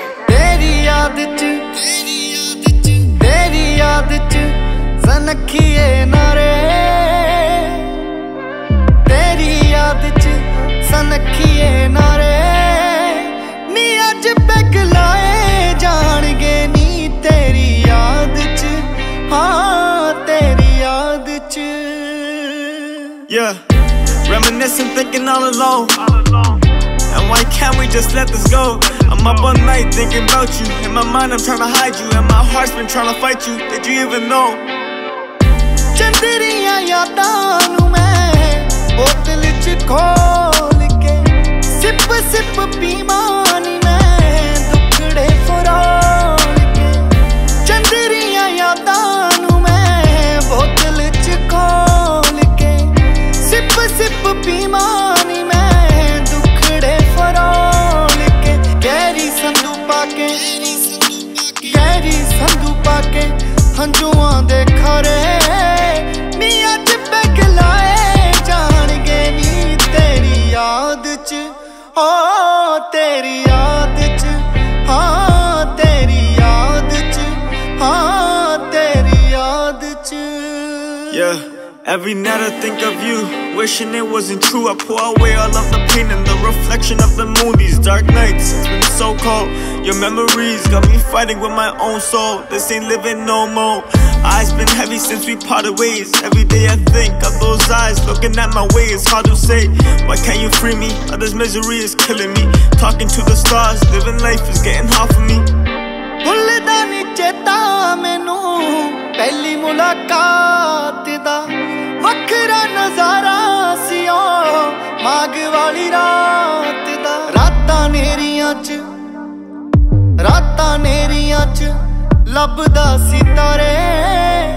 तेरी याद च सनखिए नारे, तेरी याद च सनखिए नारे, नी अज पैग लाए जाणगे नी तेरी याद च, हाँ तेरी याद च। Yeah, reminiscing, thinking all alone. And why can't we just let this go? I'm up all night thinking about you. In my mind I'm trying to hide you, and my heart's been trying to fight you. Did you even know? Chandaria यादां नू मैं बोतल च खोल के SIP SIP पीवां नी मैं दुखड़े फरोल के। चंदरिया यादां नू मैं बोतल च खोल के सिप सिप पीवां नी मैं दुखड़े फरोल के। गहरी संदू पाके हंजुआं दे खरे, नी अज पैग लाए जाणगे नी तेरी याद च, ओ तेरी याद च, हाँ तेरी याद च, हाँ तेरी याद च। Yeah, every night I think of you, wishing it wasn't true. I pour away all of the pain and the reflection of the moon. These dark nights, it's been so cold. Your memories got me fighting with my own soul. This ain't living no more. Eyes been heavy since we parted ways. Every day I think of those eyes looking at my way. It's hard to say, why can't you free me? All this misery is killing me. Talking to the stars, living life is getting hard for me. भुलदा नी चेता मैनू पहली मुलाकात दा, वखरा नजारा सी ओ माग वाली रात दा। रातां नेरियां च लभदा सितारे,